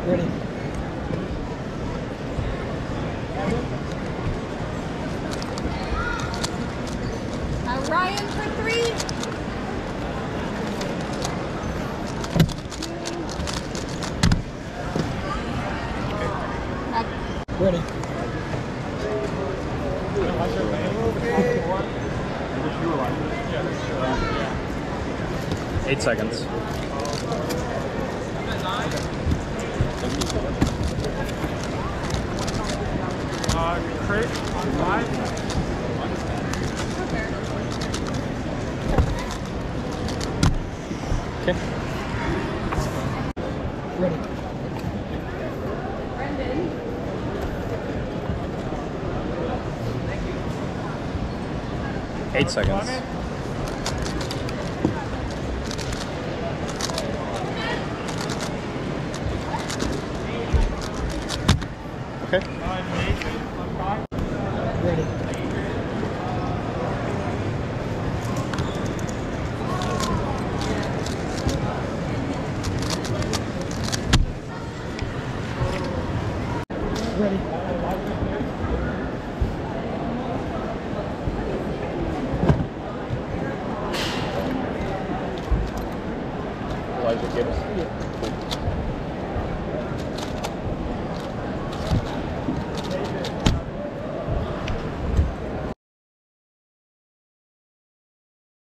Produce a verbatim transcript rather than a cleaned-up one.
Ready. Uh, Ryan for three. Ready. Eight seconds. Uh, crate on five. Okay. Ready. Brendan. Eight seconds. Okay.